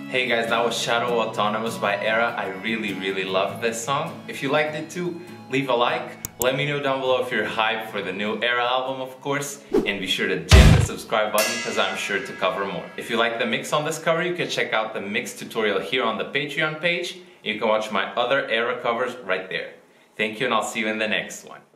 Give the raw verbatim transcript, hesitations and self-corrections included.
Hey guys, that was Shadow Autonomous by Era. I really, really loved this song. If you liked it too, leave a like. Let me know down below if you're hyped for the new Era album, of course. And be sure to hit the subscribe button because I'm sure to cover more. If you like the mix on this cover, you can check out the mix tutorial here on the Patreon page. You can watch my other Era covers right there. Thank you, and I'll see you in the next one.